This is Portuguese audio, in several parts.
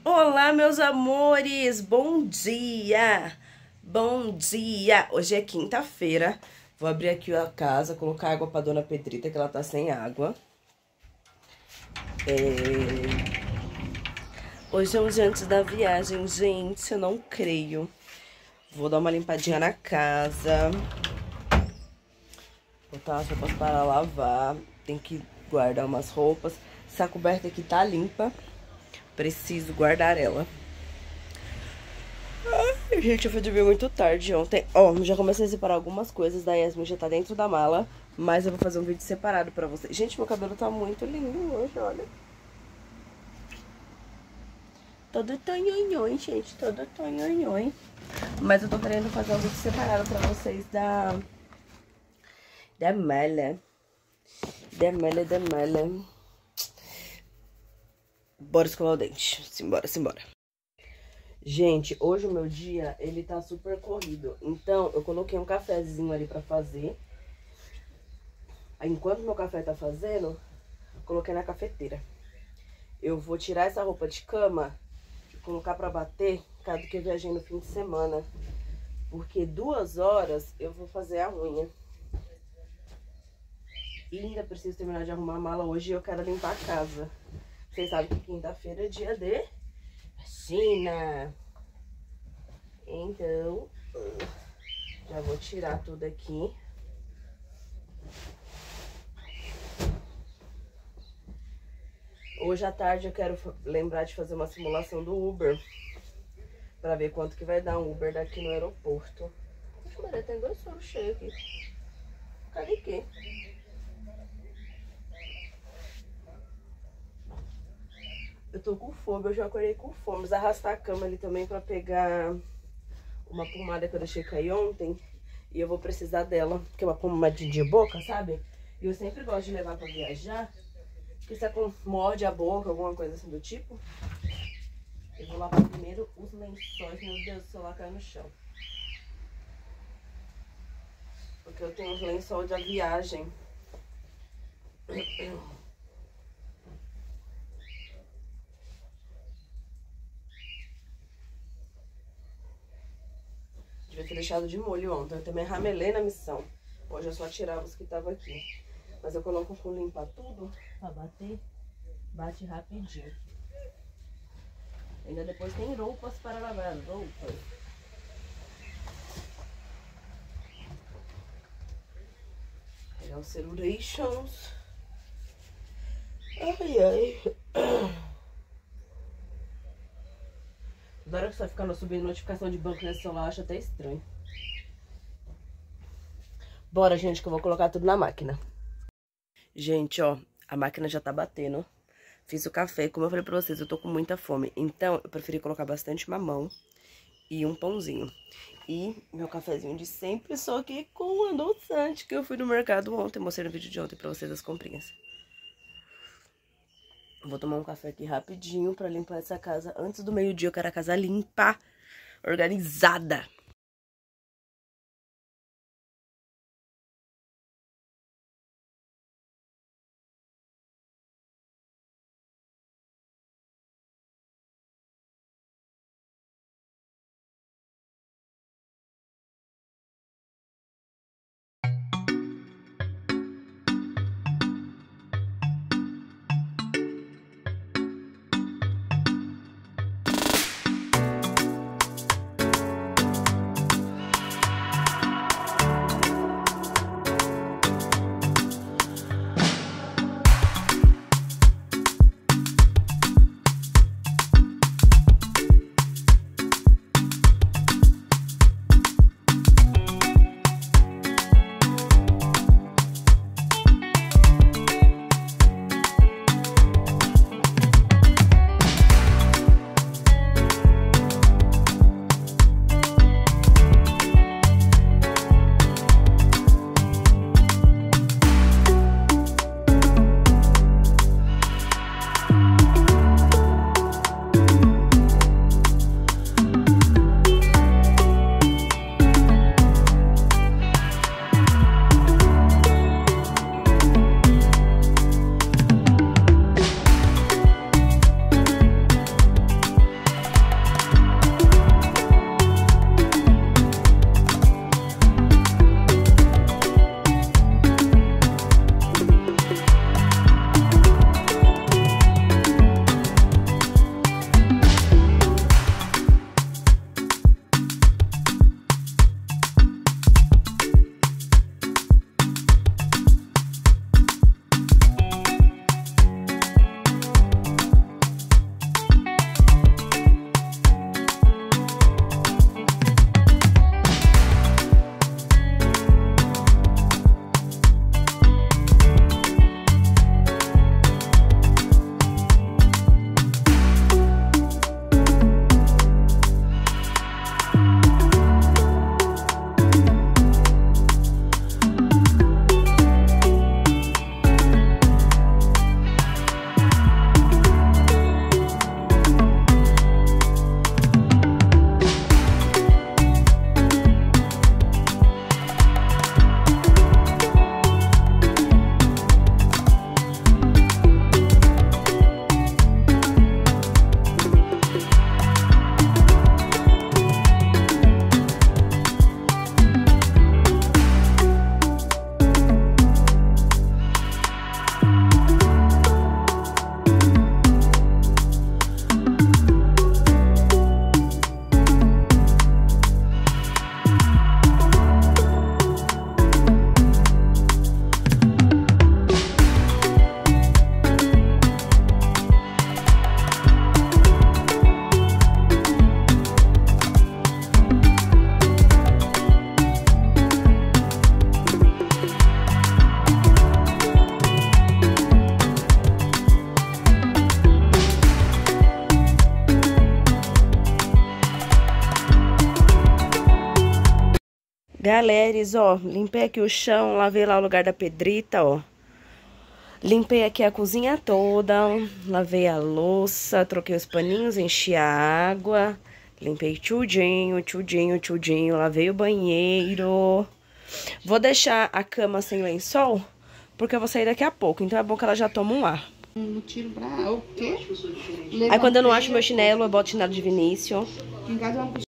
Olá, meus amores! Bom dia! Bom dia! Hoje é quinta-feira. Vou abrir aqui a casa, colocar água pra dona Pedrita, que ela tá sem água. Hoje é um dia antes da viagem, gente, eu não creio. Vou dar uma limpadinha na casa. Botar as roupas para lavar. Tem que guardar umas roupas. Essa coberta aqui tá limpa. Preciso guardar ela. Ai, gente, eu fui dormir muito tarde ontem. Ó, já comecei a separar algumas coisas. Da Yasmin já tá dentro da mala. Mas eu vou fazer um vídeo separado pra vocês. Gente, meu cabelo tá muito lindo hoje, olha. Todo tonhonhon, gente. Todo tonhonhon. Mas eu tô querendo fazer um vídeo separado pra vocês da mala. Da mala. Bora escovar o dente. Simbora. Gente, hoje o meu dia, ele tá super corrido. Então, eu coloquei um cafezinho ali pra fazer. Enquanto meu café tá fazendo, coloquei na cafeteira. Eu vou tirar essa roupa de cama e colocar pra bater, caso que eu viajei no fim de semana. Porque 2 horas eu vou fazer a unha. E ainda preciso terminar de arrumar a mala hoje e eu quero limpar a casa. Vocês sabem que quinta-feira é dia de China. Então, já vou tirar tudo aqui. Hoje à tarde eu quero lembrar de fazer uma simulação do Uber. Pra ver quanto que vai dar um Uber daqui no aeroporto. Poxa, Maria, tem 2 soros cheios aqui. Cadê que? Eu tô com fome, eu já acordei com fome. Vamos arrastar a cama ali também pra pegar uma pomada que eu deixei cair ontem. E eu vou precisar dela, que é uma pomadinha de boca, sabe? E eu sempre gosto de levar pra viajar. Porque se morde a boca, alguma coisa assim do tipo. Eu vou lavar primeiro os lençóis. Meu Deus, o celular caiu no chão. Porque eu tenho os lençóis da viagem. Devia ter deixado de molho ontem. Eu também ramelei na missão. Hoje eu só tirava os que estavam aqui. Mas eu coloco com limpar tudo pra bater. Bate rapidinho. Ainda depois tem roupas para lavar. Roupas. Pegar os celulations. Ai. Toda hora que você vai ficando subindo notificação de banco nesse celular, eu acho até estranho. Bora, gente, que eu vou colocar tudo na máquina. Gente, ó, a máquina já tá batendo. Fiz o café, como eu falei pra vocês, eu tô com muita fome. Então, eu preferi colocar bastante mamão e um pãozinho. E meu cafezinho de sempre, só que com um adoçante, que eu fui no mercado ontem. Mostrei no vídeo de ontem pra vocês as comprinhas. Vou tomar um café aqui rapidinho pra limpar essa casa. Antes do meio-dia eu quero a casa limpa, organizada. Galeres, ó, limpei aqui o chão, lavei lá o lugar da pedrita, ó. Limpei aqui a cozinha toda, lavei a louça, troquei os paninhos, enchi a água, limpei tudinho, lavei o banheiro. Vou deixar a cama sem lençol, porque eu vou sair daqui a pouco, então é bom que ela já toma um ar. Um tiro pra o quê? Aí quando eu não acho meu chinelo, eu boto o chinelo de Vinícius. Em casa vamos...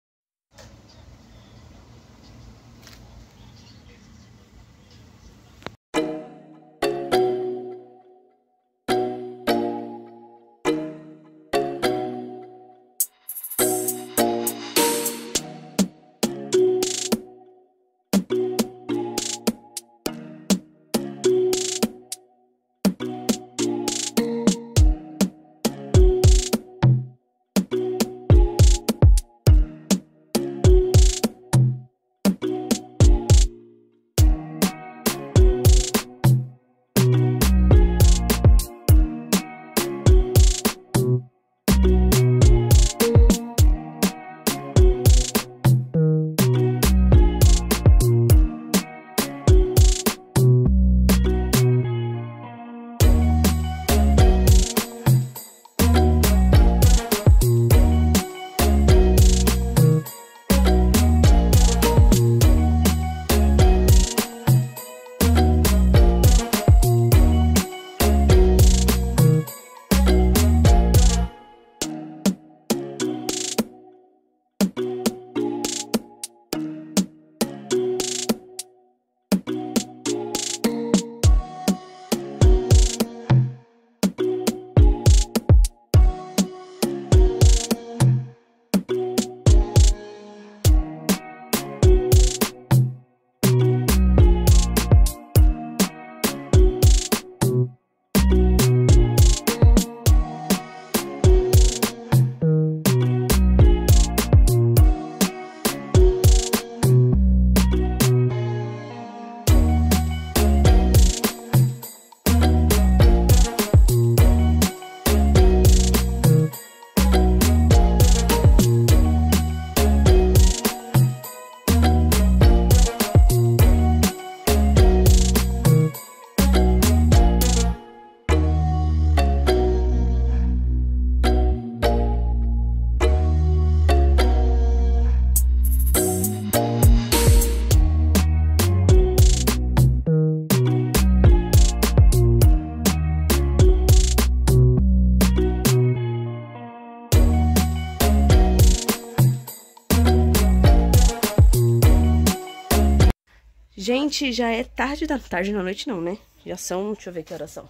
Gente, já é tarde da tarde, na noite não, né? Já são, deixa eu ver que horas são.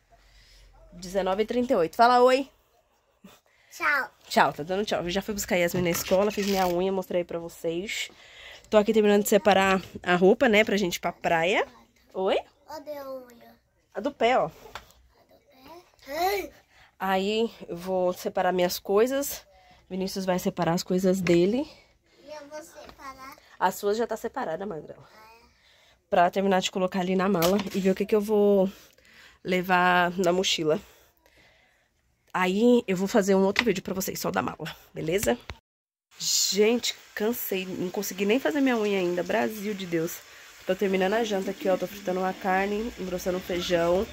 19h38. Fala oi. Tchau. Tchau, tá dando tchau. Eu já fui buscar Yasmin na escola, fiz minha unha, mostrei pra vocês. Tô aqui terminando de separar a roupa, né, pra gente ir pra praia. Oi? Cadê a unha? A do pé, ó. Ai. Aí eu vou separar minhas coisas. Vinícius vai separar as coisas dele. E eu vou separar. A sua já tá separada, Magrela. Pra terminar de colocar ali na mala e ver o que eu vou levar na mochila. Aí eu vou fazer um outro vídeo pra vocês, só da mala, beleza? Gente, cansei, não consegui nem fazer minha unha ainda, Brasil de Deus. Tô terminando a janta aqui, ó, tô fritando uma carne, engrossando um feijão.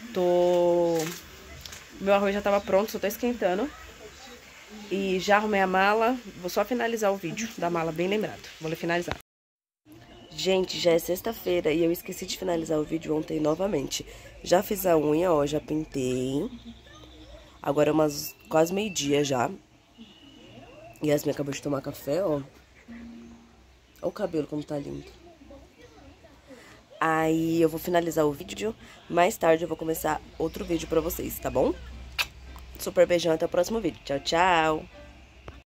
Meu arroz já tava pronto, só tô esquentando. E já arrumei a mala, vou só finalizar o vídeo da mala, bem lembrado. Vou finalizar. Gente, já é sexta-feira e eu esqueci de finalizar o vídeo ontem novamente. Já fiz a unha, ó, já pintei. Agora é umas quase meio-dia já. Yasmin acabou de tomar café, ó. Olha o cabelo como tá lindo. Aí eu vou finalizar o vídeo. Mais tarde eu vou começar outro vídeo pra vocês, tá bom? Super beijão, até o próximo vídeo. Tchau, tchau!